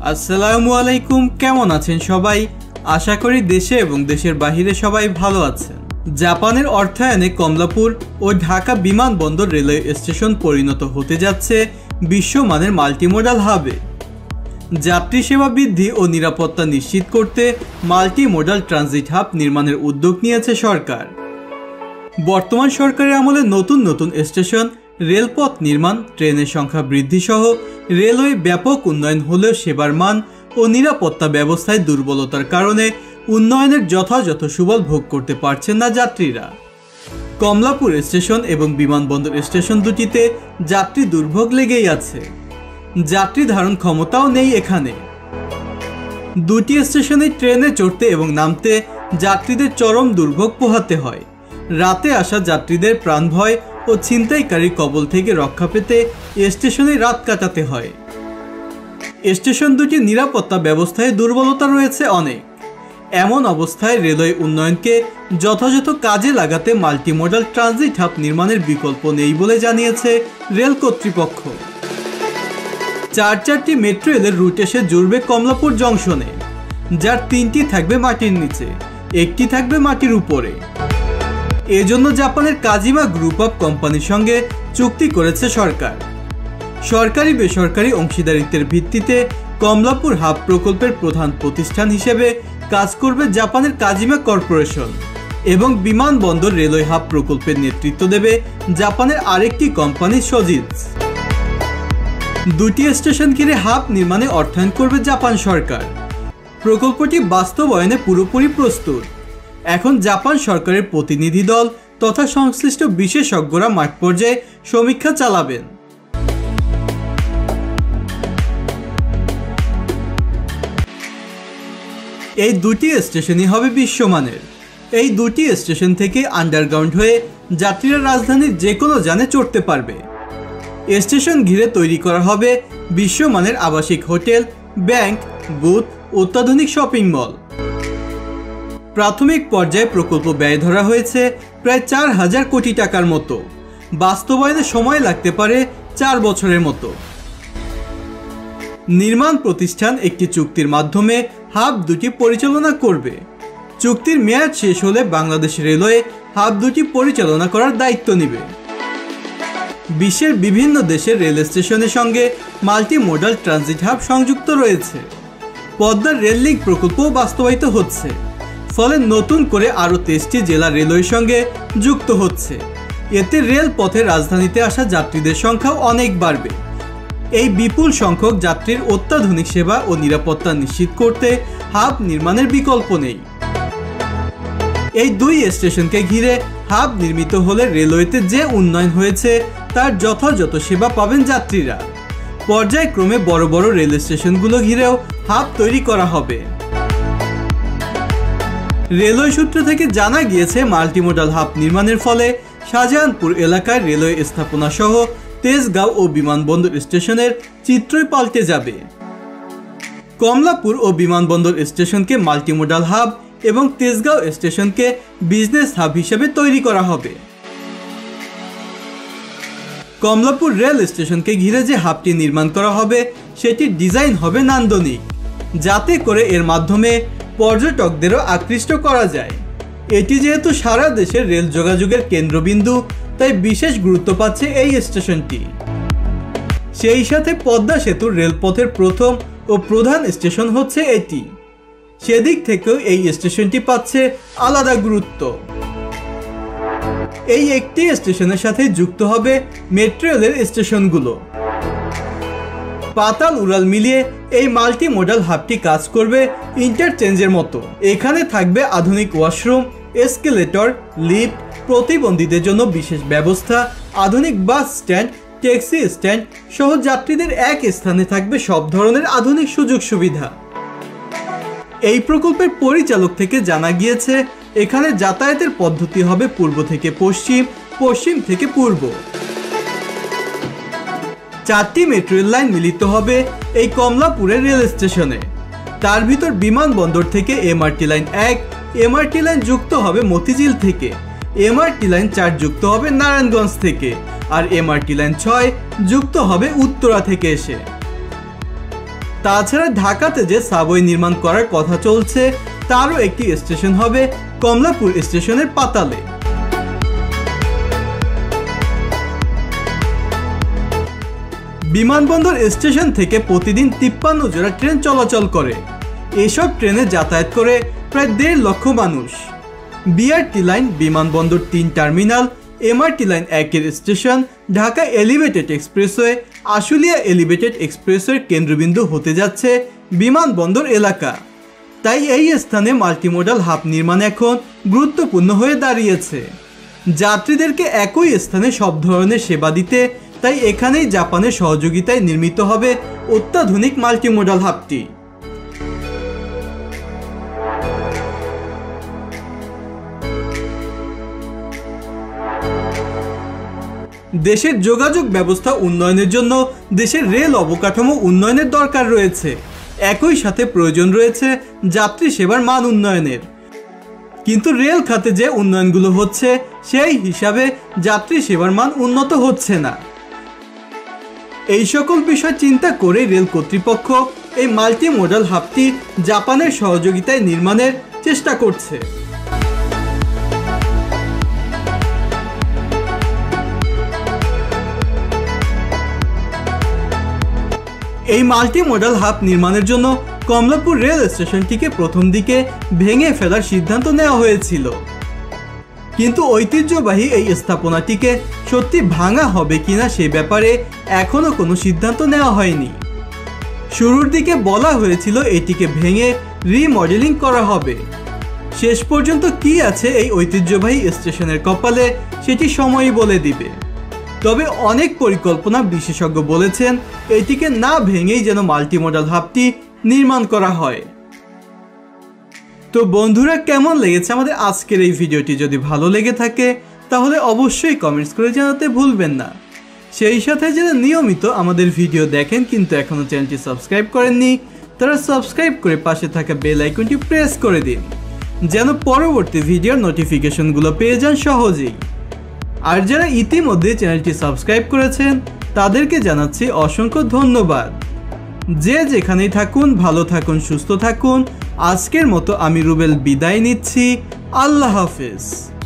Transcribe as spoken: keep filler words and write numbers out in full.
আসসালামু আলাইকুম, কেমন আছেন সবাই? আশা করি দেশে এবং দেশের বাহিরে সবাই ভালো আছেন। জাপানের অর্থায়নে কমলাপুর ও ঢাকা বিমানবন্দর রেলওয়ে স্টেশন পরিণত হতে যাচ্ছে বিশ্বমানের মাল্টিমোডাল হাবে। যাত্রী সেবা বৃদ্ধি ও নিরাপত্তা নিশ্চিত করতে মাল্টিমোডাল ট্রানজিট হাব নির্মাণের উদ্যোগ নিয়েছে সরকার। বর্তমান সরকারের আমলে নতুন নতুন স্টেশন, রেলপথ নির্মাণ, ট্রেনের সংখ্যা বৃদ্ধি সহ রেলওয়ে ব্যাপক উন্নয়ন হলেও সেবার মান ও নিরাপত্তা ব্যবস্থায় দুর্বলতার কারণে উন্নয়নের যথাযথ সুফল ভোগ করতে পারছেন না যাত্রীরা। কমলাপুর স্টেশন এবং বিমানবন্দর স্টেশন দুটিতে যাত্রী দুর্ভোগ লেগেই আছে। যাত্রী ধারণ ক্ষমতাও নেই এখানে। দুটি স্টেশনে ট্রেনে চড়তে এবং নামতে যাত্রীদের চরম দুর্ভোগ পোহাতে হয়। রাতে আসা যাত্রীদের প্রাণভয় ও ছিনতাইকারী কবল থেকে রক্ষা পেতে স্টেশনে রাত কাটাতে হয়। স্টেশন দুটির নিরাপত্তা ব্যবস্থায় দুর্বলতা রয়েছে অনেক। এমন অবস্থায় রেলওয়ে উন্নয়নকে যথাযথ কাজে লাগাতে মাল্টিমোডাল ট্রানজিট হাব নির্মাণের বিকল্প নেই বলে জানিয়েছে রেল কর্তৃপক্ষ। চার চারটি মেট্রো রেলের রুট এসে জুড়বে কমলাপুর জংশনে, যার তিনটি থাকবে মাটির নিচে, একটি থাকবে মাটির উপরে। এজন্য জাপানের কাজিমা গ্রুপ অফ কোম্পানির সঙ্গে চুক্তি করেছে সরকার। সরকারি বেসরকারি অংশীদারিত্বের ভিত্তিতে কমলাপুর হাব প্রকল্পের প্রধান প্রতিষ্ঠান হিসেবে কাজ করবে জাপানের কাজিমা কর্পোরেশন এবং বিমানবন্দর রেলওয়ে হাব প্রকল্পের নেতৃত্ব দেবে জাপানের আরেকটি কোম্পানি সজিজ। দুটি স্টেশন ঘিরে হাব নির্মাণে অর্থায়ন করবে জাপান সরকার। প্রকল্পটি বাস্তবায়নে পুরোপুরি প্রস্তুত। এখন জাপান সরকারের প্রতিনিধি দল তথা সংশ্লিষ্ট বিশেষজ্ঞরা মাঠ পর্যায়ে সমীক্ষা চালাবেন। এই দুটি স্টেশনই হবে বিশ্বমানের। এই দুটি স্টেশন থেকে আন্ডারগ্রাউন্ড হয়ে যাত্রীরা রাজধানীর যে কোনো যানে চড়তে পারবে। স্টেশন ঘিরে তৈরি করা হবে বিশ্বমানের আবাসিক হোটেল, ব্যাংক, বুথ, অত্যাধুনিক শপিং মল। প্রাথমিক পর্যায়ে প্রকল্প ব্যয় ধরা হয়েছে প্রায় চার হাজার কোটি টাকার মতো। বাস্তবায়নে সময় লাগতে পারে চার বছরের মতো। নির্মাণ প্রতিষ্ঠান একটি চুক্তির মাধ্যমে হাব দুটি পরিচালনা করবে। চুক্তির মেয়াদ শেষ হলে বাংলাদেশ রেলওয়ে হাব দুটি পরিচালনা করার দায়িত্ব নেবে। বিশ্বের বিভিন্ন দেশের রেল স্টেশনের সঙ্গে মাল্টিমোডাল ট্রানজিট হাব সংযুক্ত রয়েছে। পদ্মার রেল লিঙ্ক প্রকল্পও বাস্তবায়িত হচ্ছে, ফলে নতুন করে আরও তেইশটি জেলা রেলওয়ের সঙ্গে যুক্ত হচ্ছে। এতে রেলপথে রাজধানীতে আসা যাত্রীদের সংখ্যাও অনেক বাড়বে। এই বিপুল সংখ্যক যাত্রীর অত্যাধুনিক সেবা ও নিরাপত্তা নিশ্চিত করতে হাব নির্মাণের বিকল্প নেই। এই দুই স্টেশনকে ঘিরে হাব নির্মিত হলে রেলওয়েতে যে উন্নয়ন হয়েছে তার যথাযথ সেবা পাবেন যাত্রীরা। পর্যায়ক্রমে বড় বড় রেল স্টেশনগুলো ঘিরেও হাব তৈরি করা হবে। রেলওয়ে সূত্র থেকে জানা গিয়েছে মাল্টিমোডাল হাব নির্মাণের ফলে শাহজাহানপুর এলাকায় রেলওয়ে স্থাপনা সহ তেজগাঁও ও বিমানবন্দর স্টেশনের চিত্রই পাল্টে যাবে। কমলাপুর ও বিমানবন্দর স্টেশনকে মাল্টিমোডাল হাব এবং তেজগাঁও স্টেশনকে বিজনেস হাব হিসেবে তৈরি করা হবে। কমলাপুর রেল স্টেশনকে ঘিরে যে হাবটি নির্মাণ করা হবে সেটির ডিজাইন হবে নান্দনিক, যাতে করে এর মাধ্যমে পর্যটকদেরও আকৃষ্ট করা যায়। এটি যেহেতু সারা দেশের রেল যোগাযোগের কেন্দ্রবিন্দু, তাই বিশেষ গুরুত্ব পাচ্ছে এই স্টেশনটি। সেই সাথে পদ্মা সেতুর রেলপথের প্রথম ও প্রধান স্টেশন হচ্ছে এটি। সেদিক থেকেও এই স্টেশনটি পাচ্ছে আলাদা গুরুত্ব। এই একটি স্টেশনের সাথে যুক্ত হবে মেট্রো রেলের স্টেশনগুলো। পাতাল উড়াল মিলিয়ে এই মাল্টিমোডাল হাবটি কাজ করবে ইন্টারচেঞ্জের মতো। এখানে থাকবে আধুনিক ওয়াশরুম, এসকেলেটর, লিফট, প্রতিবন্ধীদের জন্য বিশেষ ব্যবস্থা, আধুনিক বাস স্ট্যান্ড, ট্যাক্সি স্ট্যান্ড সহ যাত্রীদের এক স্থানে থাকবে সব ধরনের আধুনিক সুযোগ সুবিধা। এই প্রকল্পের পরিচালক থেকে জানা গিয়েছে এখানে যাতায়াতের পদ্ধতি হবে পূর্ব থেকে পশ্চিম, পশ্চিম থেকে পূর্ব। চারটি মেট্রো রেল লাইন মিলিত হবে এই কমলাপুরের রেল স্টেশনে। তার ভিতর বিমানবন্দর থেকে এমআরটি লাইন এক, এমআরটি লাইন যুক্ত হবে মতিঝিল থেকে, এমআরটি লাইন চার যুক্ত হবে নারায়ণগঞ্জ থেকে, আর এমআরটি লাইন ছয় যুক্ত হবে উত্তরা থেকে এসে। তাছাড়া ঢাকাতে যে সাবওয়ে নির্মাণ করার কথা চলছে তারও একটি স্টেশন হবে কমলাপুর স্টেশনের পাতালে। বিমানবন্দর স্টেশন থেকে প্রতিদিন তিপ্পান্ন জোড়া ট্রেন চলাচল করে। এসব ট্রেনে যাতায়াত করে প্রায় দেড় লক্ষ মানুষ। বিআরটি লাইন, বিমানবন্দর তিন টার্মিনাল, এমআরটি লাইন একের station, Dhaka elevated expressway, Ashulia elevated এক্সপ্রেসওয়ের কেন্দ্রবিন্দু হতে যাচ্ছে বিমানবন্দর এলাকা। তাই এই স্থানে মাল্টিমোডাল হাব নির্মাণ এখন গুরুত্বপূর্ণ হয়ে দাঁড়িয়েছে। যাত্রীদেরকে একই স্থানে সব ধরনের সেবা দিতে তাই এখানেই জাপানের সহযোগিতায় নির্মিত হবে অত্যাধুনিক মাল্টিমোডাল হাবটি। দেশের যোগাযোগ ব্যবস্থা উন্নয়নের জন্য দেশের রেল অবকাঠামো উন্নয়নের দরকার রয়েছে। একই সাথে প্রয়োজন রয়েছে যাত্রী সেবার মান উন্নয়নের। কিন্তু রেল খাতে যে উন্নয়নগুলো হচ্ছে সেই হিসাবে যাত্রী সেবার মান উন্নত হচ্ছে না। এই সকল বিষয় চিন্তা করে রেল কর্তৃপক্ষ এই মাল্টিমোডাল হাবটি জাপানের সহযোগিতায় নির্মাণের চেষ্টা করছে। এই মাল্টিমোডাল হাব নির্মাণের জন্য কমলাপুর রেল স্টেশনটিকে প্রথম দিকে ভেঙে ফেলার সিদ্ধান্ত নেওয়া হয়েছিল, কিন্তু ঐতিহ্যবাহী এই স্থাপনাটিকে সত্যি ভাঙা হবে কিনা সে ব্যাপারে এখনো কোনো সিদ্ধান্ত নেওয়া হয়নি। শুরুর দিকে বলা হয়েছিল এটিকে ভেঙে রিমডেলিং করা হবে। শেষ পর্যন্ত কি আছে এই ঐতিহ্যবাহী স্টেশনের কপালে সেটি সময়ই বলে দিবে। তবে অনেক পরিকল্পনা বিশেষজ্ঞ বলেছেন এটিকে না ভেঙেই যেন মাল্টিমোডাল হাবটি নির্মাণ করা হয়। তো বন্ধুরা, কেমন লেগেছে আমাদের আজকের এই ভিডিওটি? যদি ভালো লেগে থাকে তাহলে অবশ্যই কমেন্টস করে জানাতে ভুলবেন না। সেই সাথে যারা নিয়মিত আমাদের ভিডিও দেখেন কিন্তু এখনও চ্যানেলটি সাবস্ক্রাইব করেননি তারা সাবস্ক্রাইব করে পাশে থাকা বেল আইকনটি প্রেস করে দিন যেন পরবর্তী ভিডিওর নোটিফিকেশনগুলো পেয়ে যান সহজেই। আর যারা ইতিমধ্যে চ্যানেলটি সাবস্ক্রাইব করেছেন তাদেরকে জানাচ্ছি অসংখ্য ধন্যবাদ। যে যেখানেই থাকুন ভালো থাকুন, সুস্থ থাকুন। আজকের মতো আমি রুবেল বিদায় নিচ্ছি। আল্লাহ হাফেজ।